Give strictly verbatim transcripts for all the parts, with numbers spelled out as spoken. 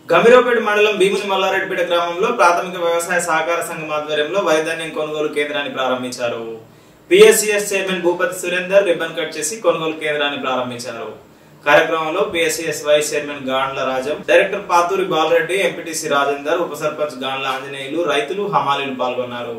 గమిరోపేట మండలం భీముని మల్లారెడ్డిపేట గ్రామంలో ప్రాథమిక వ్యవసాయ సహకార సంఘం ఆధ్వర్యంలో వరిధాన్యం కొనుగోలు కేంద్రాన్ని ప్రారంభించారు. PACS chairman Bhupathi Surender ribbon cut చేసి కొనుగోలు కేంద్రాన్ని ప్రారంభించారు. కార్యక్రమంలో PACS vice chairman Gandla Rajam, director Pathuri Balareddy, MPTC Rajender, ఉప సర్పంచ్ గాండ్ల ఆంజనేయులు, రైతులు, హమాలీలు పాల్గొన్నారు.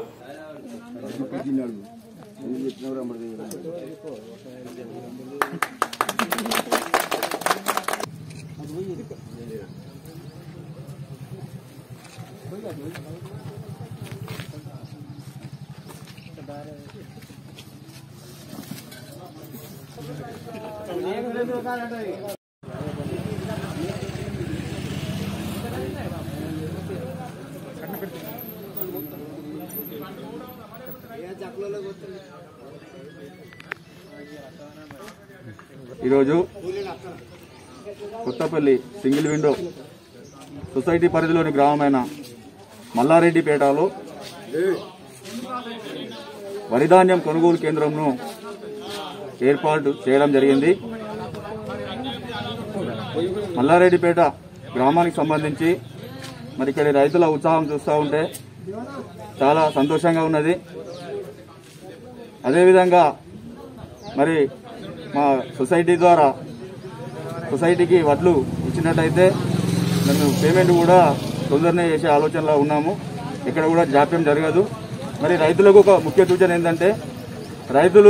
ఈరోజు కొత్తపల్లి సింగిల్ విండో సొసైటీ పరిధిలోని గ్రామమైన మల్లారెడ్డిపేటలో వరిధాన్యం కొనుగోలు కేంద్రంను ఏర్పాటు చేయడం జరిగింది. మల్లారెడ్డిపేట గ్రామానికి సంబంధించి మరి ఇక్కడ రైతుల ఉత్సాహం చూస్తూ ఉంటే చాలా సంతోషంగా ఉన్నది. అదేవిధంగా మరి మా సొసైటీ ద్వారా సొసైటీకి వడ్లు ఇచ్చినట్టయితే మేము పేమెంట్ కూడా తొందరనే చేసే ఆలోచనలో ఉన్నాము. ఇక్కడ కూడా జాప్యం జరగదు. మరి రైతులకు ఒక ముఖ్య సూచన ఏంటంటే రైతులు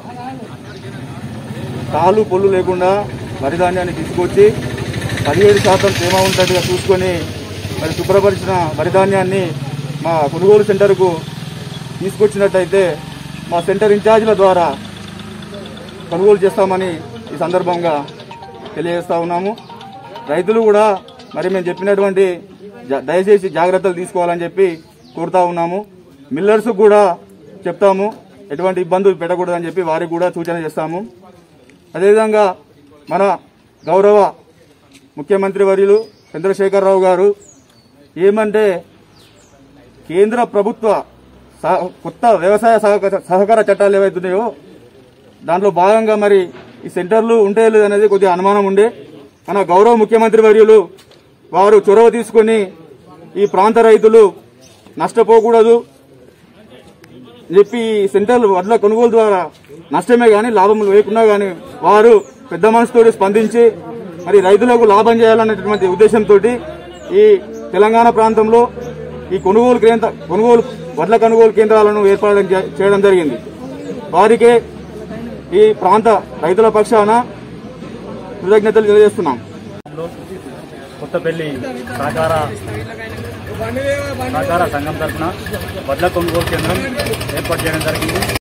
కాలు పొల్లు లేకుండా వరిధాన్యాన్ని తీసుకొచ్చి పదిహేడు శాతం తేమ ఉన్నట్టుగా చూసుకొని మరి శుభ్రపరిచిన వరిధాన్యాన్ని మా కొనుగోలు సెంటర్కు తీసుకొచ్చినట్టయితే మా సెంటర్ ఇన్ఛార్జీల ద్వారా కొనుగోలు చేస్తామని ఈ సందర్భంగా తెలియజేస్తా ఉన్నాము. రైతులు కూడా మరి మేము చెప్పినటువంటి దయచేసి జాగ్రత్తలు తీసుకోవాలని చెప్పి కోరుతా ఉన్నాము. మిల్లర్స్ కూడా చెప్తాము, ఎటువంటి ఇబ్బందులు పెట్టకూడదని చెప్పి వారికి కూడా సూచన చేస్తాము. అదేవిధంగా మన గౌరవ ముఖ్యమంత్రి వర్యులు చంద్రశేఖరరావు గారు ఏమంటే కేంద్ర ప్రభుత్వ కొత్త వ్యవసాయ సహకార చట్టాలు ఏవైతున్నాయో దాంట్లో భాగంగా మరి ఈ సెంటర్లు ఉంటే అనేది కొద్దిగా అనుమానం ఉండే మన గౌరవ ముఖ్యమంత్రి వర్యులు వారు చొరవ తీసుకుని ఈ ప్రాంత రైతులు నష్టపోకూడదు చెప్పి ఈ సెంటర్లు వడ్ల కొనుగోలు ద్వారా నష్టమే గాని లాభం లేకున్నా గాని వారు పెద్ద మనసుతో స్పందించి మరి రైతులకు లాభం చేయాలనేటువంటి ఉద్దేశంతో ఈ తెలంగాణ ప్రాంతంలో ఈ కొనుగోలు కేంద్ర కొనుగోలు వడ్ల కొనుగోలు కేంద్రాలను ఏర్పాటు చేయడం జరిగింది. వారికే ఈ ప్రాంత రైతుల పక్షాన కృతజ్ఞతలు తెలియజేస్తున్నాం. కొత్తపల్లి సహకార సహకార సంఘం తరఫున వడ్ల కొనుగోలు కేంద్రం ఏర్పాటు చేయడం జరిగింది.